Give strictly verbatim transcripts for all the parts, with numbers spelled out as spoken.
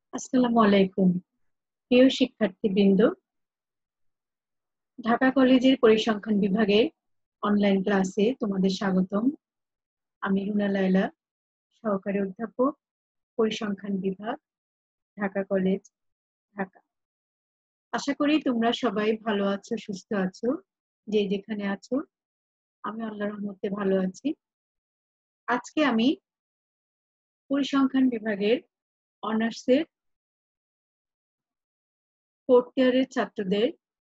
আসসালামু আলাইকুম প্রিয় শিক্ষার্থীবৃন্দ, ঢাকা কলেজের পরিসংখ্যান বিভাগের অনলাইন ক্লাসে তোমাদের স্বাগতম। আমি রুনা লায়লা, সহকারী অধ্যাপক, পরিসংখ্যান বিভাগ, ঢাকা কলেজ, ঢাকা। আশা করি তোমরা সবাই ভালো আছো, সুস্থ আছো। যে যেখানে আছো, আমি আল্লাহর রহমতে ভালো আছি। আজকে আমি পরিসংখ্যান বিভাগের অনার্সের ফোর্থ ইয়ারের ছাত্রদের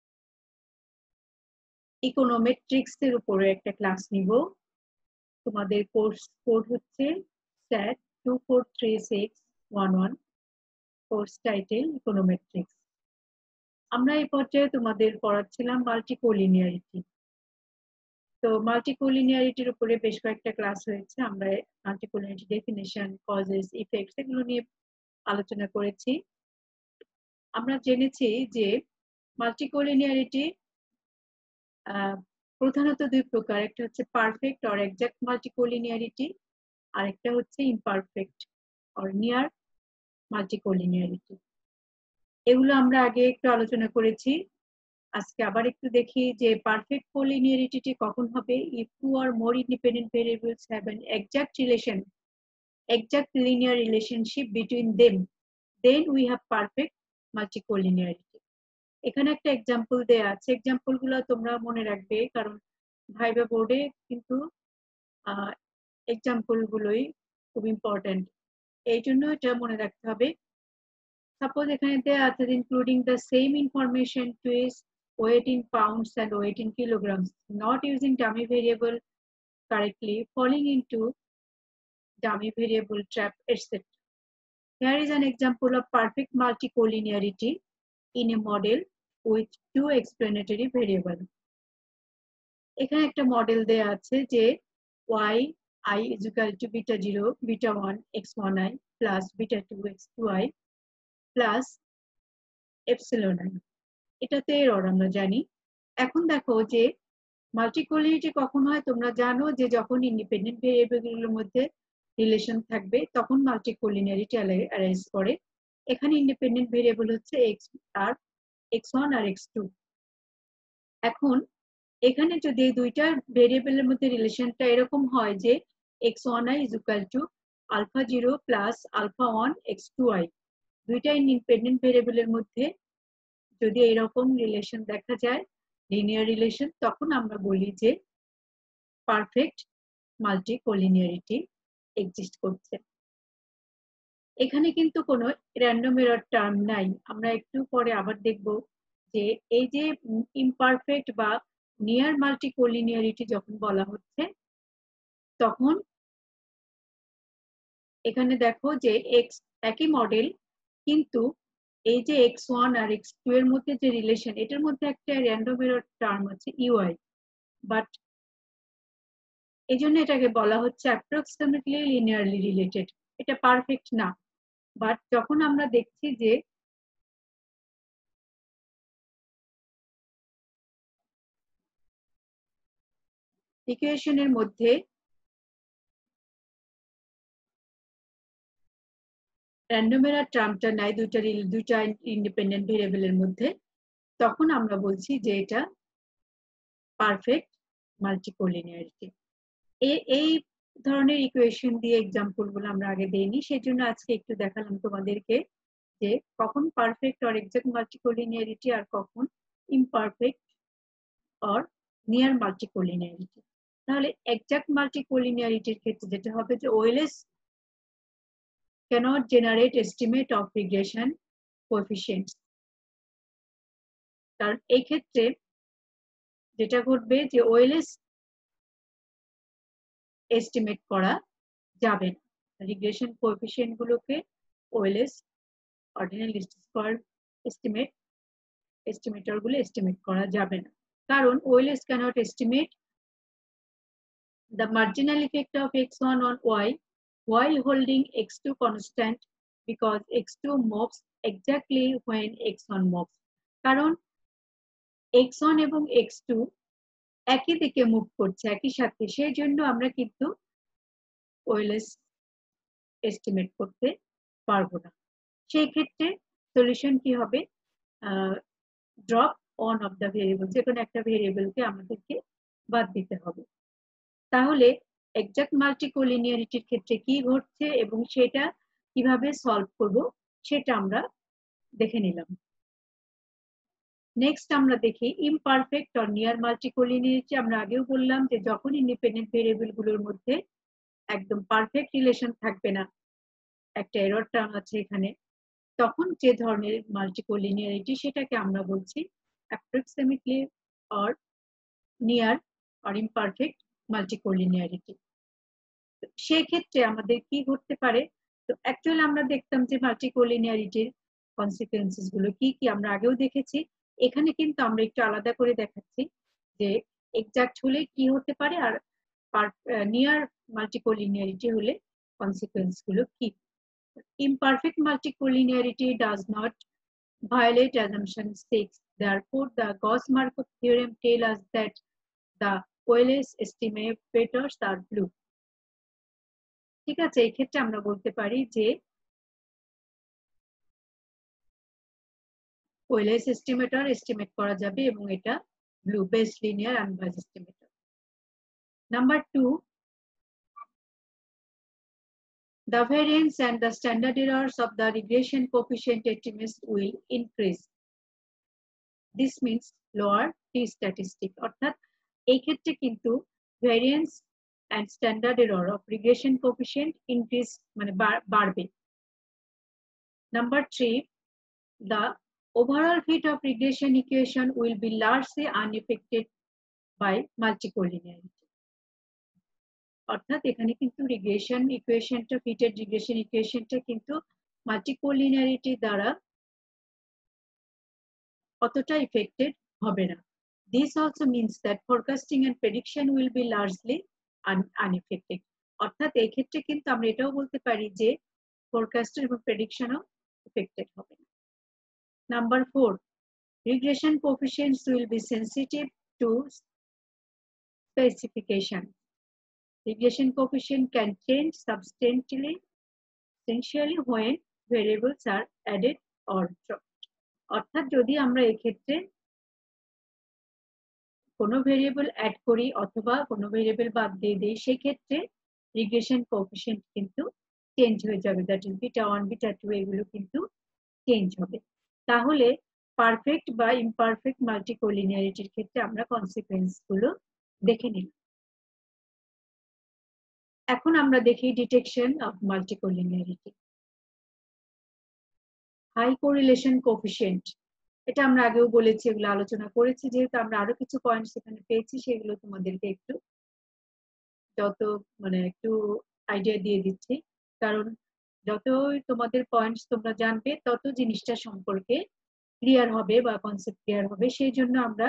ইকোনোমেট্রিক্স এর উপরে একটা ক্লাস নিব। তোমাদের কোর্স কোড হচ্ছে sat two four three six one one, course title econometrics. আমরা এই পর্যায়ে তোমাদের পড়াচ্ছিলাম মাল্টিকোলিনিয়ারিটি। তো মাল্টিকোলিনিয়ারিটির উপরে বেশ কয়েকটা ক্লাস হয়েছে। আমরা মাল্টিকোলিনিয়ারিটি ডেফিনিশন, কজেস, ইফেক্টস এগুলো নিয়ে আলোচনা করেছি। আমরা জেনেছি যে মাল্টিকোলিনিয়ারিটি প্রধানত দুই প্রকার, একটা হচ্ছে পারফেক্ট অর এক্সাক্ট মাল্টিকোলিনিয়ারিটি, আর একটা হচ্ছে ইমপারফেক্ট অর নিয়ার মাল্টিকোলিনিয়ারিটি। এগুলো আমরা আগে একটু আলোচনা করেছি। আজকে আবার একটু দেখি যে পারফেক্ট কোলিনিয়ারিটি কখন হবে। if two or more independent variables have an exact relation exact linear relationship between them, then we have perfect multicollinearity. এখানে একটা এক্সাম্পল দেয়া আছে। এক্সাম্পল গুলো তোমরা মনে রাখবে, কারণ ভাইবা বোর্ডে কিন্তু এক্সাম্পল গুলোই খুব ইম্পর্টেন্ট, এই জন্য এটা মনে রাখতে হবে। সাপোজ এখানে দেয়া আছে including the same information twice weight in pounds and weight in kilograms, not using dummy variable correctly, falling into dummy variable trap, et cetera. Here is an example of perfect multicollinearity in a model with two explanatory variable. এখানে একটা model দেয়া আছে যে y I is equal to beta zero, beta one, x one I plus beta two, x two I plus epsilon I. এটাতে error আমরা জানি। এখন দেখো যে মাল্টিকোলিনিয়ারিটি কখন হয় তোমরা জানো, যে যখন ইন্ডিপেন্ডেন্ট ভেরিয়েবলগুলোর মধ্যে রিলেশন থাকবে তখন মাল্টিকোলিনিয়ারিটি অ্যারাইজ করে। এখানে ইন্ডিপেন্ডেন্ট ভেরিয়েবল হচ্ছে x আর x one আর x two। এখন এখানে যদি এই দুইটা ভেরিয়েবলের মধ্যে রিলেশনটা এরকম হয় যে x one I is equal to alpha zero plus alpha one x two I, দুইটা ইন্ডিপেন্ডেন্ট ভেরিয়েবলের মধ্যে যদি এরকম রিলেশন দেখা যায়, লিনিয়ার রিলেশন, তখন আমরা বলি যে পারফেক্ট মাল্টিকোলিনিয়ারিটি এক্সিস্ট করছে। এখানে কিন্তু কোনো র্যান্ডম এরর টার্ম নাই। আমরা একটু পরে আবার দেখব যে এই যে ইমপারফেক্ট বা নিয়ার মাল্টিকোলিনিয়ারিটি যখন বলা হচ্ছে, তখন এখানে দেখো যে এক্স একই মডেল, কিন্তু এই যে x one আর x two এর মধ্যে যে রিলেশন, এটার মধ্যে একটা র্যান্ডম এরর টার্ম আছে ইউআই, বাট এই জন্য এটাকে বলা হচ্ছে অ্যাপ্রক্সিমেটলি লিনিয়ারলি রিলেটেড। এটা পারফেক্ট না। বাট যখন আমরা দেখছি যে ইকুয়েশনের মধ্যে র্যান্ডম এরর টার্মটা নাই দুইটা দুইটা ইন্ডিপেন্ডেন্ট ভেরিয়েবলের মধ্যে, তখন আমরা বলছি যে এটা পারফেক্ট মাল্টিকোলিনিয়ারিটি। এই ধরনের ইকুয়েশন দিয়ে এক্সাম্পল গুলো আমরা আগে দেইনি, সেজন্য আজকে একটু দেখালাম তোমাদেরকে যে কখন পারফেক্ট অর এক্সাক্ট মাল্টিকোলিনিয়ারিটি আর কখন ইমপারফেক্ট অর নিয়ার মাল্টিকোলিনিয়ারিটি। তাহলে এক্সাক্ট মাল্টিকোলিনিয়ারিটির ক্ষেত্রে যেটা হবে যে OLS cannot generate estimate of regression coefficients। কারণ এই ক্ষেত্রে যেটা ঘটবে যে ওএলএস এস্টিমেট করা যাবে না, রিগ্রেশন কোএফিসিয়েন্ট গুলোকে OLS ordinal list square estimate estimator গুলো এস্টিমেট করা যাবে না, কারণ OLS cannot estimate the marginal effect of x one on y while holding x two constant, because x two moves exactly when x one moves। কারণ x one এবং x two একই দিকে move করছে একই সাথে, সেই জন্য আমরা কিন্তু ওএলএস এস্টিমেট করতে পারবো না। সেই ক্ষেত্রে সলিউশন কি হবে, drop one of the variable, যে কোনো একটা ভেরিয়েবলকে আমাদেরকে বাদ দিতে হবে। তাহলে এক্সাক্ট মাল্টিকোলিনিয়ারিটির ক্ষেত্রে কি ঘটছে এবং সেটা কিভাবে সলভ করব সেটা আমরা দেখে নিলাম। নেক্সট আমরা দেখি ইমপারফেক্ট অর নিয়ার মাল্টিকোলিনিয়ারিটি। আমরা আগেও বললাম যে যখন ইন্ডিপেন্ডেন্ট ভেরিয়েবল গুলোর মধ্যে একদম পারফেক্ট রিলেশন থাকবে না, একটা এরর টার্ম আছে এখানে, তখন যে ধরনের মাল্টিকোলিনিয়ারিটি সেটাকে আমরা বলছি approximately or near or imperfect multicollinearity. সেই ক্ষেত্রে আমাদের কি ঘটতে পারে, তো অ্যাকচুয়ালি আমরা দেখতাম যে মাল্টিকোলিনিয়ারিটির কনসিকুয়েন্সেস গুলো কি কি আমরা আগেও দেখেছি। এখানে কিন্তু আমরা একটু আলাদা করে দেখাচ্ছি যে এক্সাক্ট হলে কি হতে পারে আর নিয়ার মাল্টিকোলিনিয়ারিটি হলে কনসিকুয়েন্স গুলো কি। Imperfect multicollinearity does not violate assumption six. Therefore, the Gauss-Markov theorem tells us that the Poiseuille's estimators are blue. ঠিক আছে, এই ক্ষেত্রে আমরা বলতে পারি যে Poiseuille's estimator এস্টিমেট করা যাবে এবং এটা BLUE best linear unbiased estimator. Number two, the variance and the standard errors of the regression coefficient estimates will increase. This means lower t statistic. অর্থাৎ এই ক্ষেত্রে কিন্তু variance and standard error of regression coefficient increase মানে বাড়বে। Number three, the overall fit of regression equation will be largely unaffected by multicollinearity. অর্থাৎ এখানে কিন্তু regression ইকুয়েশনটা, ফিটেড রিগ্রেশন ইকুয়েশনটা কিন্তু মাল্টিকোলিনিয়ারিটি দ্বারা অতটা ইফেক্টেড হবে না। This also means that forecasting and prediction will be largely unaffected. অর্থাৎ এই ক্ষেত্রে কিন্তু আমরা এটাও বলতে পারি যে ফোরকাস্টার এবং প্রেডিকশনও এফেক্টেড হবে না। Number four, regression coefficients will be sensitive to specification. Regression coefficient can change substantially, essentially when variables are added or dropped. অর্থাৎ যদি আমরা এক্ষেত্রে কোনো ভেরিয়েবল অ্যাড করি অথবা কোনো ভেরিয়েবল বাদ দিয়ে দিই, সেক্ষেত্রে রিগ্রেশন কোএফিসিয়েন্ট কিন্তু চেঞ্জ হয়ে যাবে, that is beta one beta two এগুলো কিন্তু চেঞ্জ হবে। তাহলে পারফেক্ট বা ইমপারফেক্ট মাল্টিকোলিনিয়ারিটির ক্ষেত্রে আমরা কনসিকুয়েন্স গুলো দেখে নিই। এখন আমরা দেখি detection of multicollinearity. High correlation coefficient, এটা আমরা আগেও বলেছি, এগুলো আলোচনা করেছি, যেহেতু আমরা আরো কিছু পয়েন্টস এখানে পেয়েছি সেগুলো তোমাদেরকে একটু যত মানে একটু আইডিয়া দিয়ে দিচ্ছি, কারণ যত তোমাদের পয়েন্টস তোমরা জানবে তত জিনিসটা সম্পর্কে ক্লিয়ার হবে বা কনসেপ্ট ক্লিয়ার হবে। সেই জন্য আমরা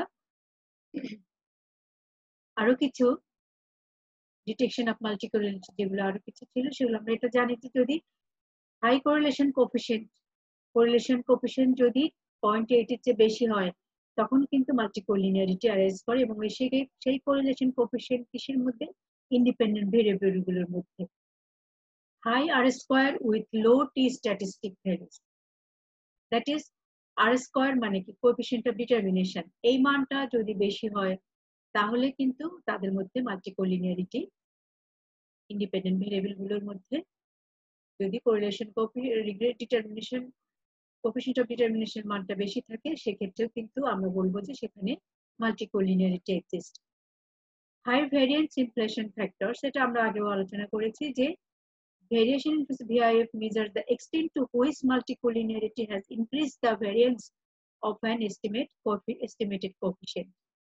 আরো কিছু ডিটেকশন অফ মাল্টিকোরিলেশন যেগুলো আরো কিছু ছিল সেগুলো আমরা এটা জানি যে যদি high correlation coefficient correlation coefficient যদি পয়েন্ট এইট এর চেয়ে বেশি হয় তখন কিন্তু মাল্টিকোলিনিয়ারিটি অ্যারাইজ করে, এবং সেই সেই কোরিলেশন কোএফিসিয়েন্ট কিসের মধ্যে, ইন্ডিপেন্ডেন্ট ভেরিয়েবল গুলোর মধ্যে। High R square with low t statistic values, that is R square মানে কি কোএফিসিয়েন্ট অফ ডিটারমিনেশন, এই মানটা যদি বেশি হয় তাহলে কিন্তু তাদের মধ্যে মাল্টিকোলিনিয়ারিটি, ইন্ডিপেন্ডেন্ট ভেরিয়েবল গুলোর মধ্যে যদি correlation coefficient determination coefficient of determination মানটা বেশি থাকে সেক্ষেত্রেও কিন্তু আমরা বলবো যে সেখানে multicollinearity exist. High variance inflation factor, সেটা আমরা আগেও আলোচনা করেছি যে variation in V I F measures the extent to which multicollinearity has increased the variance of an estimate estimated coefficient.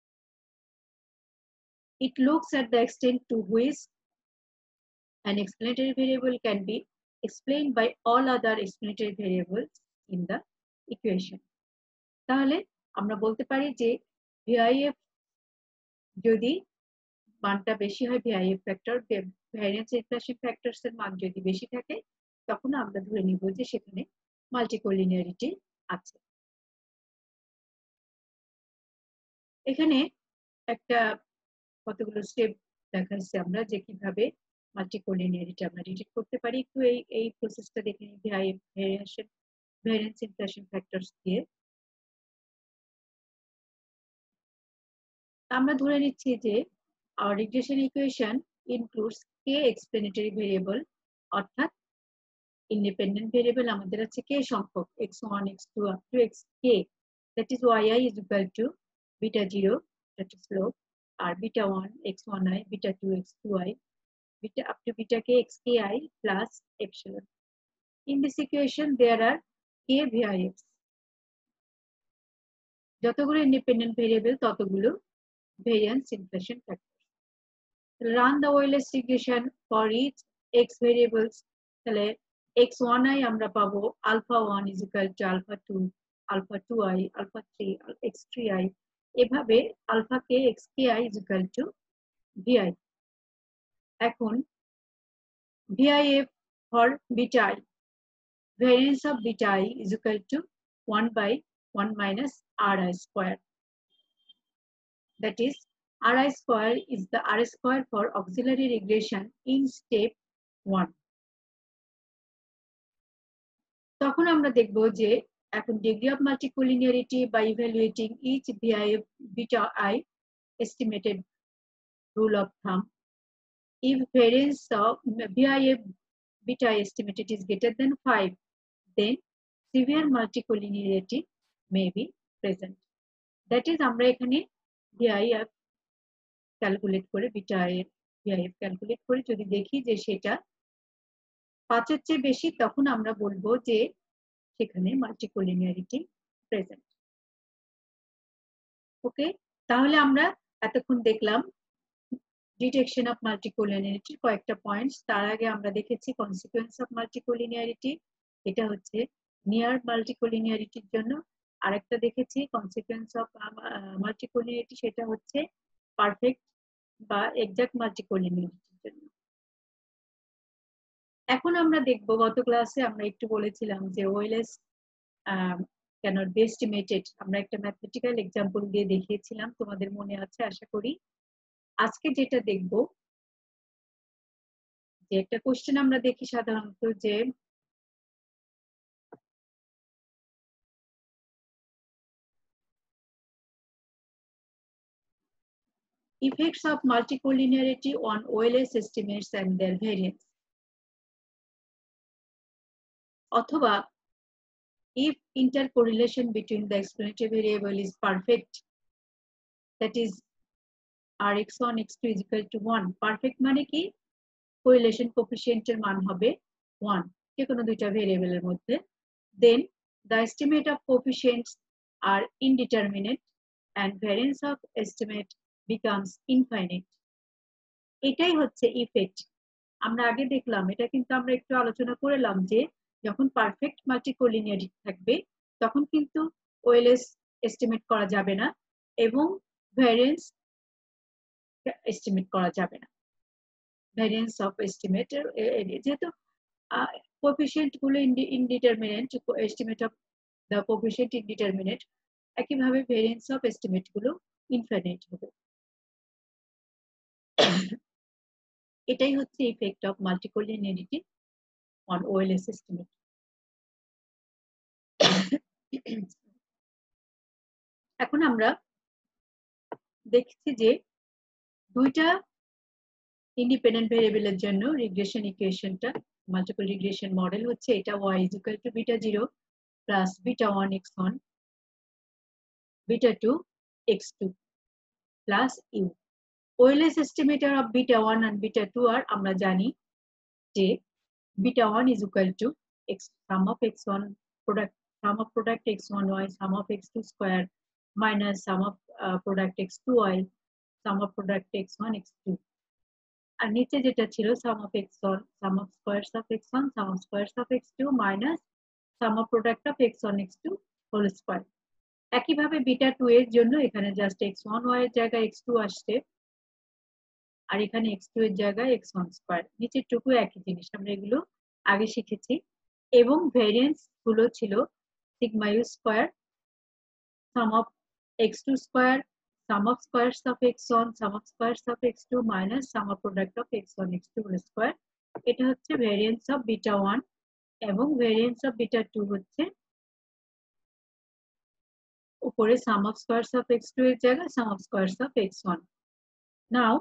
It looks at the extent to which an explanatory variable can be explained by all other explanatory variables in the equation. তাহলে আমরা বলতে পারি যে V I F যদি মানটা বেশি হয়, V I F factor variance inflation factors এর মান যদি বেশি থাকে তখন আমরা ধরে নিব যে সেখানে মাল্টিকোলিনিয়ারিটি আছে। এখানে একটা কতগুলো স্টেপ দেখাচ্ছি আমরা যে কিভাবে মাল্টিকোলিনিয়ারিটি আমরা ডিটেক্ট করতে পারি। একটু এই এই প্রসেসটা দেখে নিই। V I F variation variance inflation factors দিয়ে। আমরা ধরে নিচ্ছি যে our regression equation includes k explanatory variable, অর্থাৎ independent variable আমাদের আছে k সংখ্যক x one x two up to xk, that is yi is equal to beta zero, that is slope, R beta one x one i, beta two x two i, beta up to beta k xki plus epsilon. In this equation there are k variables, যতগুলো independent variable ততগুলো variance inflation factor. Run the Euler's regression for each x variables, তাহলে x one i আমরা পাবো alpha one is equal to alpha two, alpha two i, alpha three, x three i, এভাবে alpha k xki is equal to vi. এখন vif for beta I, variance of beta I is equal to one by one minus ri square, that is ri square is the r square for auxiliary regression in step one. তখন আমরা দেখব যে এখন degree of multicollinearity by evaluating each vi beta I estimated rule of thumb. If variance of vi beta I estimated is greater than five, then severe multicollinearity may be present. That is আমরা এখানে vif calculate করে beta এর vif calculate করে যদি দেখি যে সেটা পাঁচের চেয়ে বেশি, তখন আমরা বলবো যে সেখানে মাল্টিকোলিনিয়ারিটি প্রেজেন্ট। ওকে, তাহলে আমরা এতক্ষণ দেখলাম ডিটেকশন অফ মাল্টিকোলিনিয়ারিটির কয়েকটা পয়েন্টস। তার আগে আমরা দেখেছি কনসিকুয়েন্স অফ মাল্টিকোলিনিয়ারিটি, এটা হচ্ছে নিয়ার মাল্টিকোলিনিয়ারিটির জন্য। আরেকটা দেখেছি কনসিকুয়েন্স অফ মাল্টিকোলিনিয়ারিটি, সেটা হচ্ছে পারফেক্ট বা এক্সাক্ট মাল্টিকোলিনিয়ারিটির জন্য। এখন আমরা দেখব, গত ক্লাসে আমরা একটু বলেছিলাম যে ওয়েলেস ক্যানট বি এস্টিমেটেড, আমরা একটা ম্যাথমেটিক্যাল এক্সাম্পল দিয়ে দেখিয়েছিলাম, তোমাদের মনে আছে আশা করি। আজকে যেটা দেখব, যে একটা কোশ্চেন আমরা দেখি সাধারণত যে effects of multicollinearity on O L S estimates and their variance, অথবা if intercorrelation between the explanatory variable is perfect, that is r x one x two is equal to one. Perfect মানে কি, correlation coefficient এর মান হবে one যে কোনো দুইটা ভেরিয়েবলের মধ্যে, then the estimate of coefficients are indeterminate and variance of estimate becomes infinite. এটাই হচ্ছে ইফেক্ট। আমরা আগে দেখলাম, এটা কিন্তু আমরা একটু আলোচনা করলাম যে যখন পারফেক্ট মাল্টিকোলিনিয়ারিটি থাকবে তখন কিন্তু ওএলএস এস্টিমেট করা যাবে না এবং ভ্যারিয়েন্স এস্টিমেট করা যাবে না। ভ্যারিয়েন্স অফ এস্টিমেটের যেহেতু কোএফিশিয়েন্ট গুলো indeterminate, estimate of the coefficient indeterminate, একইভাবে ভ্যারিয়েন্স অফ এস্টিমেট গুলো ইনফিনিট হবে। এটাই হচ্ছে effect of multicollinearity on OLS estimate. এখন আমরা দেখছি যে দুইটা ইন্ডিপেন্ডেন্ট ভেরিয়েবলের জন্য রিগ্রেশন ইকুয়েশনটা, মাল্টিপল রিগ্রেশন মডেল হচ্ছে এটা y is equal to beta zero plus beta one x one beta two x two plus u. OLS estimator of beta one and beta two আর আমরা জানি যে beta one is equal to x sum of x one product sum of product x one y sum of x two square minus sum of uh, product x two y sum of product x one x two, আর নিচে যেটা ছিল sum of x one sum of squares of x one sum of squares of x two minus sum of product of x one x two whole square. একইভাবে beta two এর জন্য এখানে just x one y এর জায়গায় x two আসছে আর এখানে x two এর জায়গায় x one স্কয়ার, নিচের টুকু একই জিনিস, আমরা এগুলো আগে শিখেছি। এবং ভেরিয়েন্স গুলো ছিল sigma u square sum of x two square sum of squares of x one sum of squares of x two minus sum of product of x one x two square. এটা হচ্ছে variance of beta one এবং variance of beta two হচ্ছে উপরে sum of squares of x two এর জায়গায় sum of squares of x one. Now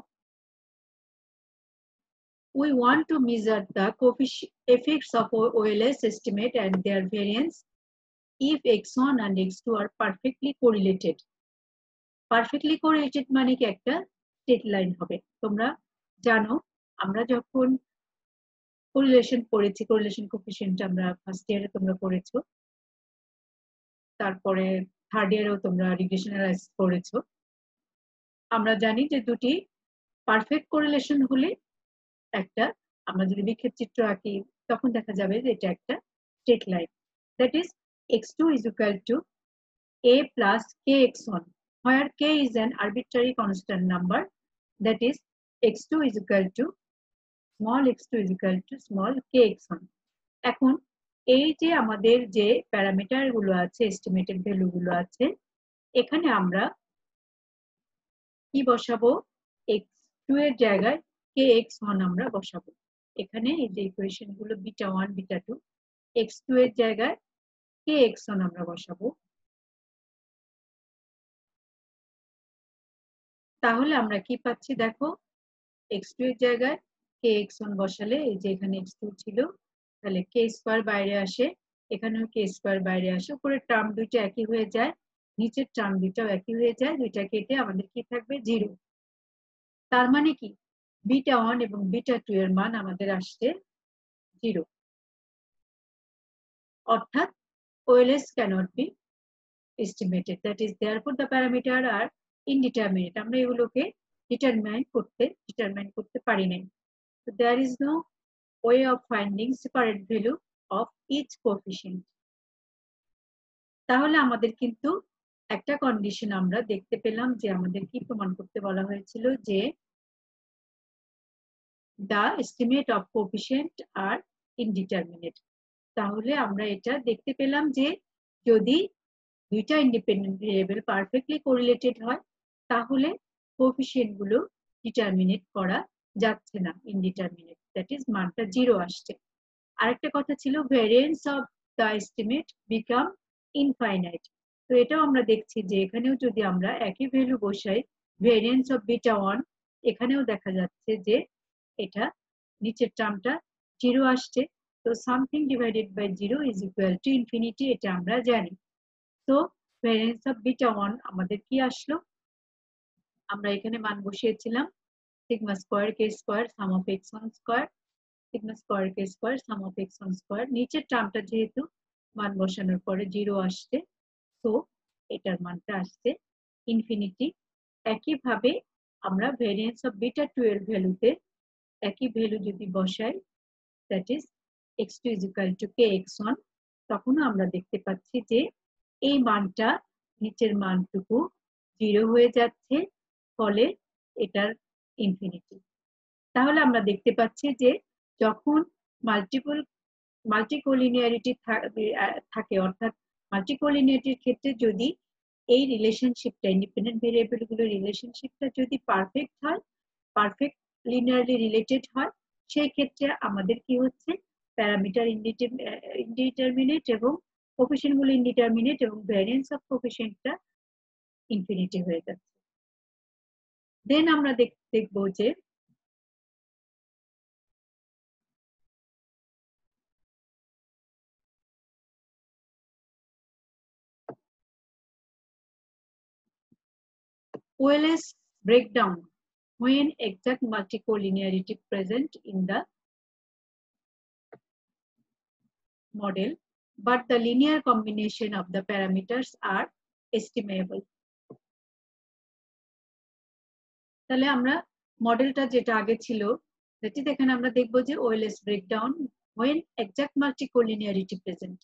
we want to measure the coefficient effects of O L S estimate and their variance if x one and x two are perfectly correlated. Perfectly correlated মানে কি একটা straight line হবে। তোমরা জানো আমরা যখন correlation পড়েছি, correlation coefficient আমরা ফার্স্ট ইয়ারে তোমরা পড়েছো, তারপরে থার্ড ইয়ারেও তোমরা রিগ্রেশন অ্যানালাইসিস পড়েছো। আমরা জানি যে দুটি পারফেক্ট কোরিলেশন হলে একটা, আমরা যদি বিক্ষেপ চিত্র আঁকি তখন দেখা যাবে যে এটা একটা straight line. That is x two is equal to a plus kx one, where k is an arbitrary constant number. That is x two is equal to small x two is equal to small kx one. এখন এই যে আমাদের যে parameter গুলো আছে, estimated value গুলো আছে, এখানে আমরা কি বসাবো? x two এর জায়গায় kx one আমরা বসাবো। এখানে এই যে ইকুয়েশন গুলো beta one beta two, x two এর জায়গায় kx one আমরা বসাবো। তাহলে আমরা কি পাচ্ছি দেখো, x two এর জায়গায় kx one বসালে এই যে এখানে x two ছিল, তাহলে k স্কয়ার বাইরে আসে, এখানেও k স্কয়ার বাইরে আসে, উপরের টার্ম দুইটা একই হয়ে যায়, নিচের টার্ম দুইটাও একই হয়ে যায়, দুইটা কেটে আমাদের কি থাকবে? জিরো। তার মানে কি বিটা one এবং বিটা two এর মান আমাদের আসছে জিরো। অর্থাৎ O L S cannot be estimated, that is therefore the parameter are indeterminate. আমরা এগুলোকে ডিটারমাইন করতে ডিটারমাইন করতে পারি নাই। So there is no way of finding separate value of each coefficient. তাহলে আমাদের কিন্তু একটা কন্ডিশন আমরা দেখতে পেলাম যে আমাদের কি প্রমাণ করতে বলা হয়েছিল যে the estimate of coefficient are indeterminate. তাহলে আমরা এটা দেখতে পেলাম যে যদি দুইটা ইন্ডিপেন্ডেন্ট ভেরিয়েবল পারফেক্টলি কোরিলেটেড হয় তাহলে কোএফিসিয়েন্ট গুলো ডিটারমিনেট করা যাচ্ছে না, ইনডিটারমিনেট, দ্যাট ইজ মানটা জিরো আসছে। আরেকটা কথা ছিল variance of the estimate become infinite. তো এটাও আমরা দেখছি যে এখানেও যদি আমরা একই ভ্যালু বসাই, ভেরিয়েন্স অফ বিটা ওয়ান, এখানেও দেখা যাচ্ছে যে এটা নিচের টার্মটা জিরো আসছে। তো something divided by zero is equal to infinity, এটা আমরা জানি। তো ভেরিয়েন্স অফ বিটা ওয়ান আমাদের কি আসলো? আমরা এখানে মান বসিয়েছিলাম sigma square k square sum of x one square, sigma square k square sum of x one square. নিচের টার্মটা যেহেতু মান বসানোর পরে জিরো আসছে, তো এটার মানটা আসছে ইনফিনিটি। একইভাবে আমরা ভেরিয়েন্স অফ বিটা টু এর ভ্যালুতে একই ভ্যালু যদি বসাই, that is x two is equal to k x one, তখনও আমরা দেখতে পাচ্ছি যে এই মানটা নিচের মানটুকু জিরো হয়ে যাচ্ছে, ফলে এটার ইনফিনিটি। তাহলে আমরা দেখতে পাচ্ছি যে যখন মাল্টিপল মাল্টিকোলিনিয়ারিটি থাকে, অর্থাৎ মাল্টিকোলিনিয়ারিটির ক্ষেত্রে যদি এই রিলেশনশিপটা, ইন্ডিপেন্ডেন্ট ভেরিয়েবল গুলোর রিলেশনশিপটা যদি পারফেক্ট হয়, পারফেক্ট লিনিয়ারলি রিলেটেড হয়, সেই ক্ষেত্রে আমাদের কি হচ্ছে? প্যারামিটার ইনডিটারমিনেট এবং কোএফিসিয়েন্ট গুলো ইনডিটারমিনেট এবং ভ্যারিয়েন্স অফ কোএফিসিয়েন্টটা ইনফিনিটি হয়ে যাচ্ছে। দেন আমরা দেখব যে O L S breakdown when exact multicollinearity present in the model, but the linear combination of the parameters are estimable. তাহলে আমরা মডেলটা যেটা আগে ছিল, সেটি এখানে আমরা দেখব যে O L S breakdown when exact multicollinearity present.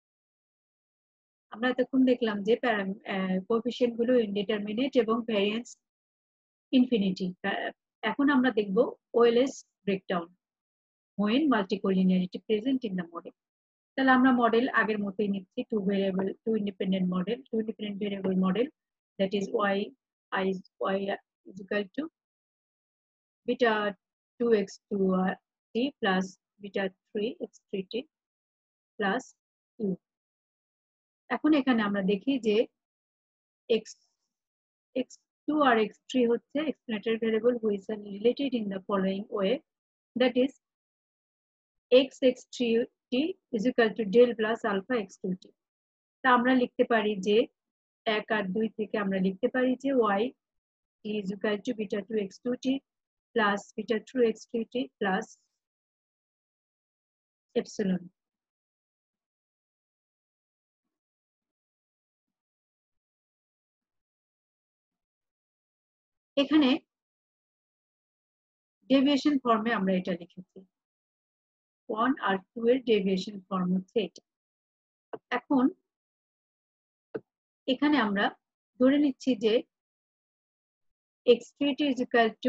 আমরা এতক্ষণ দেখলাম যে কোএফিসিয়েন্ট গুলো ইনডিটারমিনেট এবং ভ্যারিয়েন্স ইনফিনিটি। এখন আমরা দেখব O L S breakdown when multicollinearity present in the model. তাহলে আমরা মডেল আগের মতই নিচ্ছি, two variable two independent model, two independent variable model, that is y i is y is equal to beta two x two t plus beta three x three t plus u. এখন এখানে আমরা দেখি যে x x2 আর x3 হচ্ছে explanatory variable which are related in the following way, that is x x3t is equal to del plus alpha x2t. তা আমরা লিখতে পারি যে এক আর দুই থেকে আমরা লিখতে পারি যে y is equal to beta two x two t plus beta two x three t plus epsilon. এখানে ডেভিয়েশন ফর্মে আমরা এটা লিখেছি, one আর two এর ডেভিয়েশন ফর্ম হচ্ছে এটা। এখন এখানে আমরা ধরে নিচ্ছি যে x three t is equal to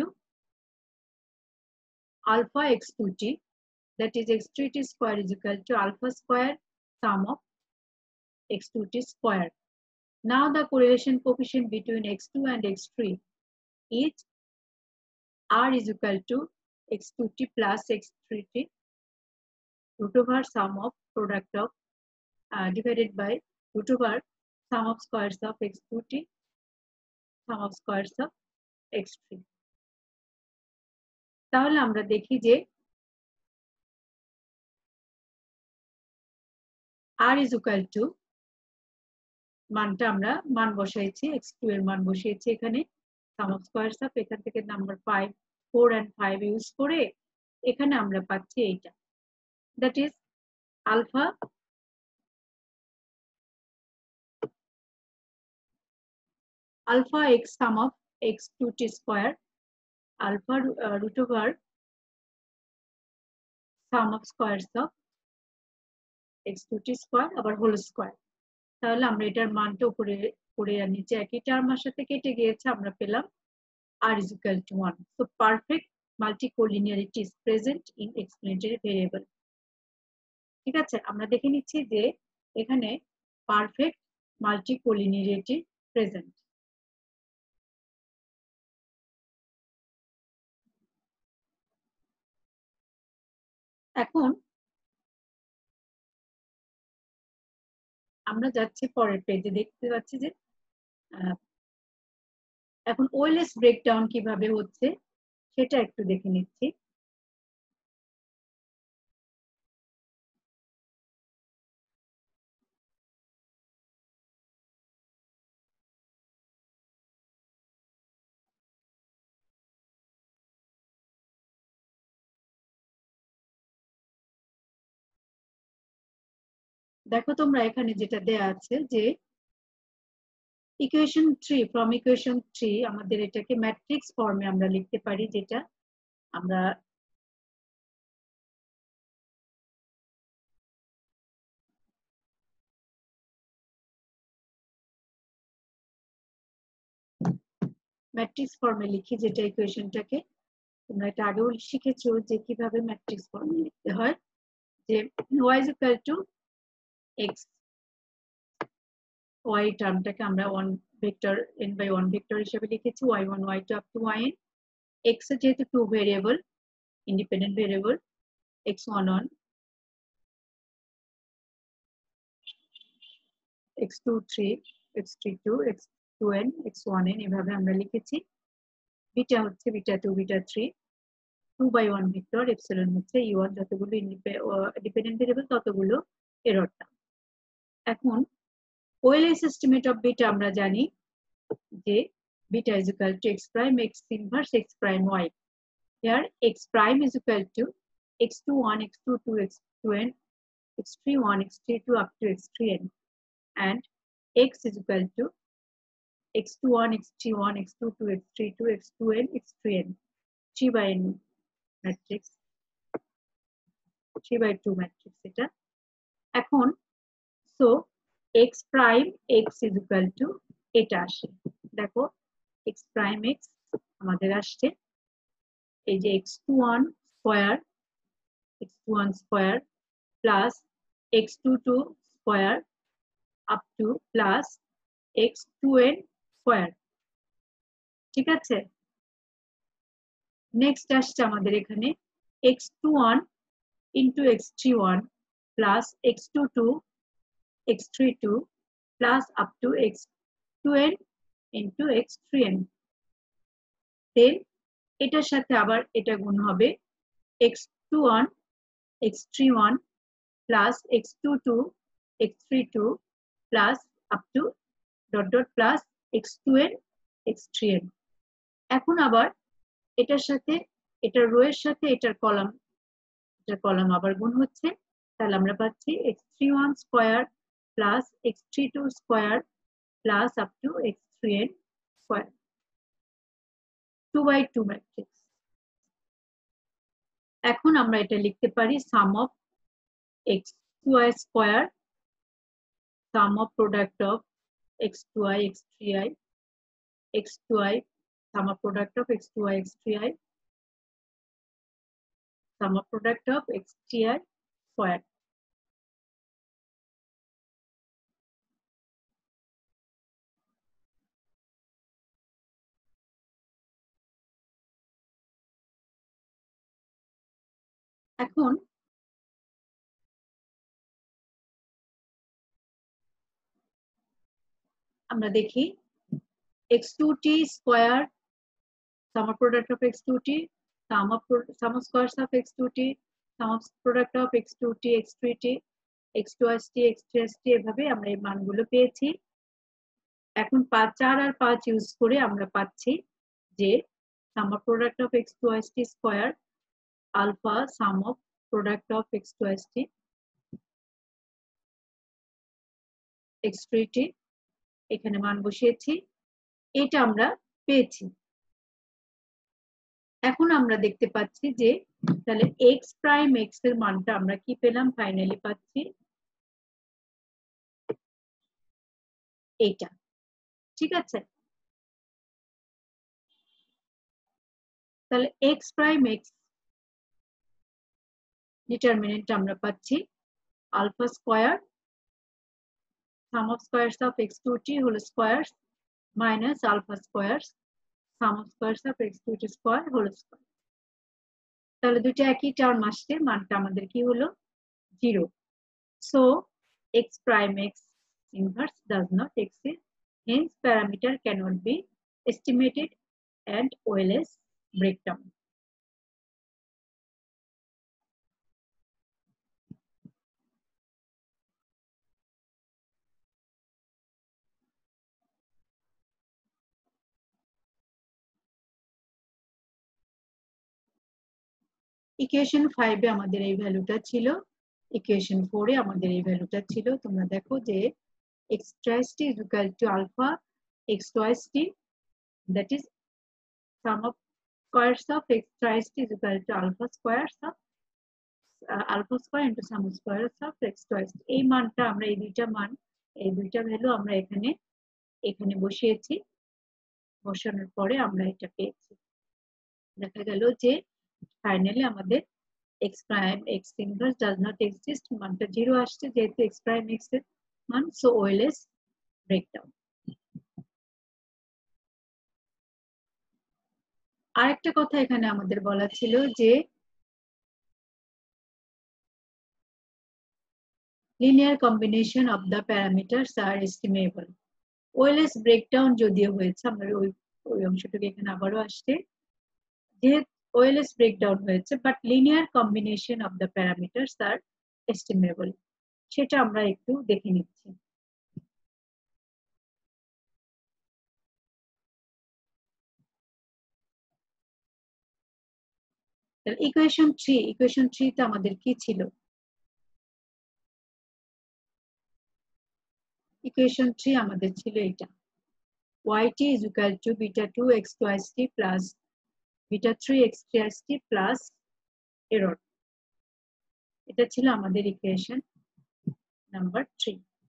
alpha x two t, that is x three t square is equal to alpha square sum of x two t square. Now the correlation coefficient between x two and x three is r is equal to x two t plus x three t root over sum of product of uh, divided by root over sum of squares of x two t sum of squares of x three. তাহলে আমরা দেখি যে r is equal to মানটা আমরা মান বসাইছি, x two এর মান বসিয়েছি এখানে, sum of squares of এখান থেকে number five four and five use করে এখানে আমরা পাচ্ছি এইটা, that is alpha alpha x sum of x two t square alpha uh, root over sum of squares of x two t square আবার whole square. তাহলে আমরা এটার মানটা উপরে উপরে আর নিচে একই টার্মের সাথে কেটে গিয়েছে, আমরা পেলাম r is equal to one. So perfect multicollinearity is present in explanatory variable. ঠিক আছে, আমরা দেখে নিচ্ছি যে এখানে পারফেক্ট মাল্টিকোলিনিয়ারিটি প্রেজেন্ট। এখন আমরা যাচ্ছি পরের পেজে, দেখতে পাচ্ছি যে এখন ওএলএস ব্রেকডাউন কিভাবে হচ্ছে সেটা একটু দেখে নিচ্ছি। দেখো তোমরা এখানে যেটা দেয়া আছে যে equation three, from equation three আমাদের এটাকে ম্যাট্রিক্স ফর্মে আমরা লিখতে পারি, যেটা আমরা ম্যাট্রিক্স ফর্মে লিখি, যেটা ইকুয়েশনটাকে তোমরা এটা আগেও শিখেছো যে কিভাবে ম্যাট্রিক্স ফর্মে লিখতে হয়, যে y is equal to x, y টার্মটাকে আমরা one vector n by one vector হিসেবে লিখেছি, y one y two up to yn, x এর যেহেতু two variable independent variable x one one x two three x three two x two n x one n এভাবে আমরা লিখেছি। Beta হচ্ছে beta two beta three, two by one vector, epsilon হচ্ছে e one, যতগুলো dependent variable ততগুলো error term. এখন OLS estimate of beta আমরা জানি যে beta is equal to x prime x inverse x prime y. Here x prime is equal to x two one x two two x two n x three one x three two up to x three n, and x is equal to x two one x three one x two two x three two x two n x three n, three by n matrix, three by two matrix এটা। এখন so x prime x is equal to এটা আসে, দেখো x prime x আমাদের আসছে এই যে x two one square x two one square plus x two two square up to plus x two n square, ঠিক আছে। নেক্সট আসছে আমাদের এখানে x two one into x three one plus x two two x three two plus up to x two n into x three n, then এটার সাথে আবার এটা গুণ হবে x two one x three one plus x two two x three two plus up to dot dot plus x two n x three n. এখন আবার এটার সাথে এটার রো এর সাথে এটার কলাম এটার কলাম আবার গুণ হচ্ছে, তাহলে আমরা পাচ্ছি x three one square plus x three two square plus up to x three n square, two by two matrix. এখন আমরা এটা লিখতে পারি sum of x two y square, sum of product of x two y x three i, x two y sum of product of x two y x three i, sum of product of x three i square. এখন আমরা দেখি x two t square, sum of product of x two t, sum of sum of squares of x two t, sum of product of x two t x three t, x two s t x three s t, এভাবে আমরা এই মানগুলো পেয়েছি। এখন চার আর পাঁচ use করে আমরা পাচ্ছি যে sum of product of x two s t square alpha sum of product of x two s t x three t, এখানে মান বসিয়েছি, এটা আমরা পেয়েছি। এখন আমরা দেখতে পাচ্ছি যে তাহলে x প্রাইম x এর মানটা আমরা কি পেলাম, ফাইনালি পাচ্ছি এইটা, ঠিক আছে। তাহলে x প্রাইম x ডিটারমিনেন্ট আমরা পাচ্ছি alpha square sum of squares of x two t whole squares minus alpha squares sum of squares of x two t square whole square। তাহলে দুটো একই টার্ম আসছে, মানটা আমাদের কি হলো zero. So x prime x inverse does not exist, hence parameter cannot be estimated and O L S breakdown. Equation five এ আমাদের এই ভ্যালুটা ছিল, ইকুয়েশন ফোর এ আমাদের এই ভ্যালুটা ছিল। তোমরা দেখো যে x twice t is equal to alpha x twice t, that is sum of squares of x twice t is equal to alpha squares of uh, alpha square into sum squares of x twice t। এই মানটা আমরা এই দুইটা মান এই দুইটা value আমরা এখানে এখানে বসিয়েছি, বসানোর পরে আমরা এটা পেয়েছি। দেখা গেল যে ফাইনালি আমাদের x prime x inverse does not exist, মানটা জিরো আসছে যেহেতু x prime x এর মান, so O L S breakdown। আরেকটা কথা এখানে আমাদের বলা ছিল যে linear combination of the parameters are estimable। O L S breakdown যদিও হয়েছে, আমরা ওই ওই অংশটুকু এখানে আবারও আসছে যে O L S breakdown হয়েছে, but linear combination of the parameters are estimable, সেটা আমরা একটু দেখে নিচ্ছি। ইকুয়েশন থ্রি, ইকুয়েশন থ্রি তে আমাদের কি ছিল, ইকুয়েশন থ্রি আমাদের ছিল এটা yt is equal to beta two x twice t plus beta three x twice t plus error, এটা ছিল আমাদের ইকুয়েশন নাম্বার থ্রি।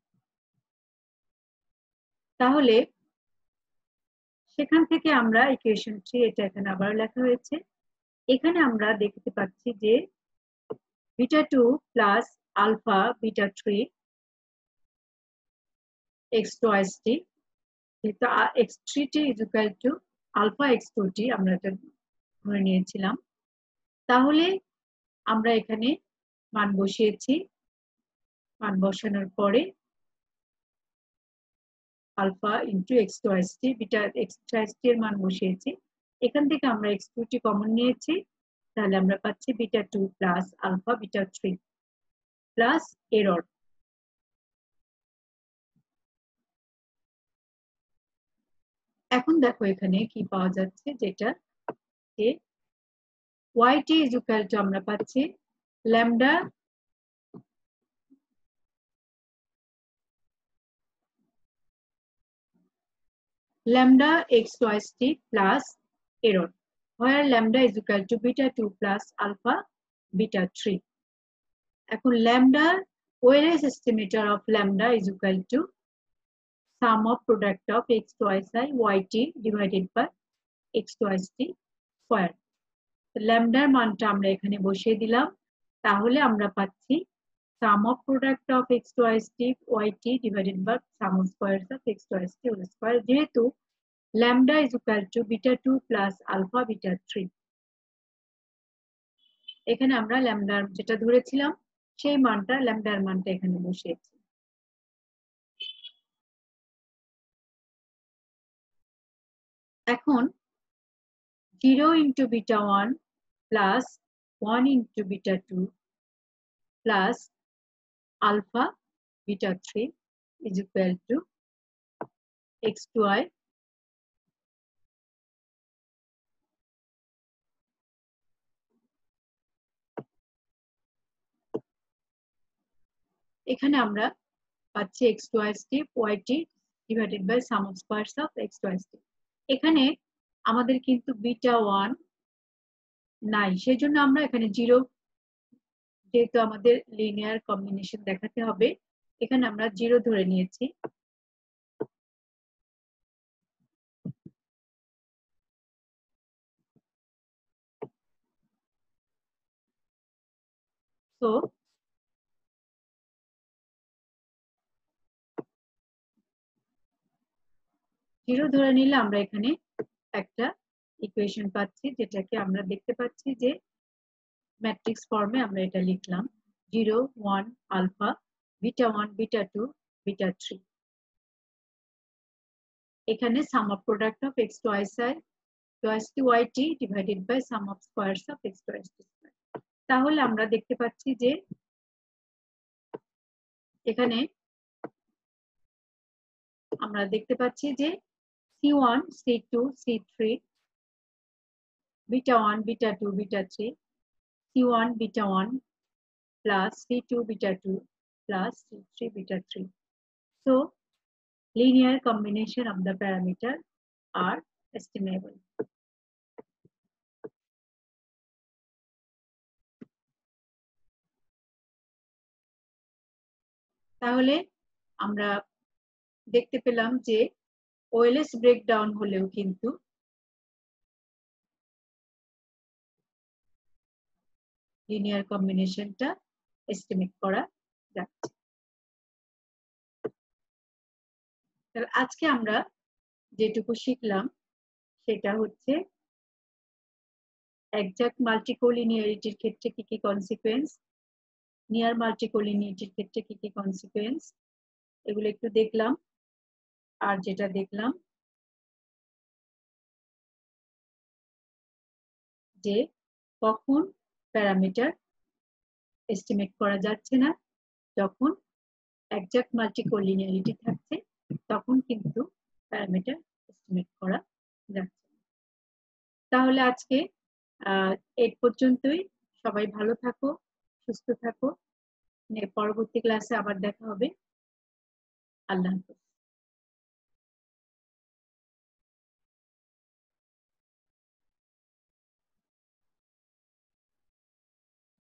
তাহলে সেখান থেকে আমরা ইকুয়েশন থ্রি, এটা এখানে আবার লেখা হয়েছে, এখানে আমরা দেখতে পাচ্ছি যে beta two plus alpha beta three x twice t, যেহেতু x three t is equal to alpha x two t আমরা এটা ধরে নিয়েছিলাম। তাহলে আমরা এখানে মান বসিয়েছি, মান বসানোর পরে alpha into x two s t, beta x two s t এর মান বসিয়েছি। এখান থেকে আমরা এক্স টু টি কমন নিয়েছি, তাহলে আমরা পাচ্ছি beta two plus alpha beta three plus error. এখন দেখো এখানে কি পাওয়া যাচ্ছে, যেটা যে yt is equal to আমরা পাচ্ছি lambda lambda x twice t plus error, where lambda is equal to beta two plus alpha beta three. এখন lambda Whereas estimator of lambda is equal to sum of product of x twice I yt divided by x twice t square. lambda এর মানটা আমরা এখানে বসিয়ে দিলাম, তাহলে আমরা পাচ্ছি sum of product of x twice t yt divided by sum of squares of x twice t whole square, যেহেতু lambda is equal to beta two plus alpha beta three. এখানে আমরা lambda যেটা ধরেছিলাম সেই মানটা lambda এর মানটা এখানে বসিয়েছি। এখন zero into beta one plus one into beta two plus alpha beta three is equal to x two I এখানে আমরা পাচ্ছি x twice t yt divided by sum of squares of x twice t। এখানে আমাদের কিন্তু beta one নাই, সেজন্য আমরা এখানে জিরো, যেহেতু আমাদের লিনিয়ার কম্বিনেশন দেখাতে হবে, এখানে আমরা জিরো ধরে নিয়েছি। তো জিরো ধরে নিলে আমরা এখানে একটা ইকুয়েশন পাচ্ছি, যেটাকে আমরা দেখতে পাচ্ছি যে ম্যাট্রিক্স ফর্মে আমরা এটা লিখলাম zero one alpha beta one beta two beta three. এখানে sum of product of x twice i twice t y t divided by sum of squares of x twice t square. তাহলে আমরা দেখতে পাচ্ছি যে এখানে আমরা দেখতে পাচ্ছি যে C one C two C three beta one beta two beta three C one beta one plus C two beta two plus C three beta three. So linear combination of the parameter are estimable. তাহলে আমরা দেখতে পেলাম যে O L S breakdown হলেও কিন্তু linear কম্বিনেশনটা estimate করা যাচ্ছে। তাহলে আজকে আমরা যেটুকু শিখলাম সেটা হচ্ছে এক্সাক্ট মাল্টিকোলিনিয়ারিটির ক্ষেত্রে কি কি কনসিকুয়েন্স, নিয়ার মাল্টিকোলিনিয়ারিটির ক্ষেত্রে কি কি কনসিকুয়েন্স, এগুলো একটু দেখলাম। আর যেটা দেখলাম যে কখন প্যারামিটার এস্টিমেট করা যাচ্ছে না, যখন এক্সাক্ট মাল্টিকোলিনিয়ারিটি থাকছে তখন কিন্তু প্যারামিটার এস্টিমেট করা যাচ্ছে। তাহলে আজকে এই পর্যন্তই। সবাই ভালো থাকো, সুস্থ থাকো। পরবর্তী ক্লাসে আবার দেখা হবে। আল্লাহ হাফেজ।